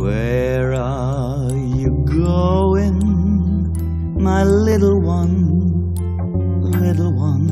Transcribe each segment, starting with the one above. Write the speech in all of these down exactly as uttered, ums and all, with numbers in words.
Where are you going, my little one, little one?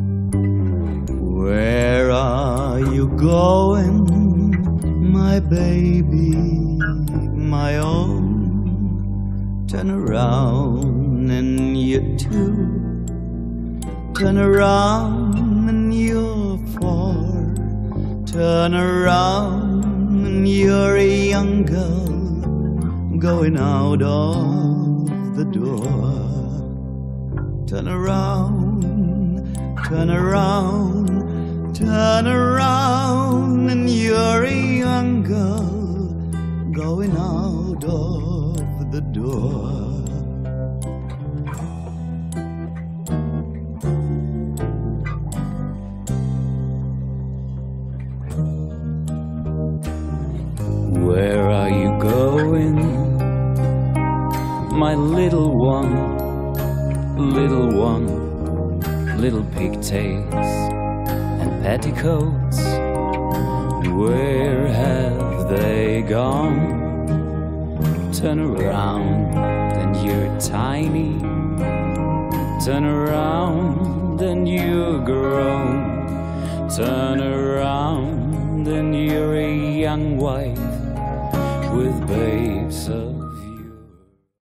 Where are you going, my baby, my own? Turn around and you too. Turn around and you're four. Turn around and you're a young girl going out of the door. Turn around, turn around, turn around and you're a young girl going out of the door. Where are you going, my little one, little one? Little pigtails and petticoats, where have they gone? Turn around and you're tiny. Turn around and you're grown. Turn around and you're a young wife with babes of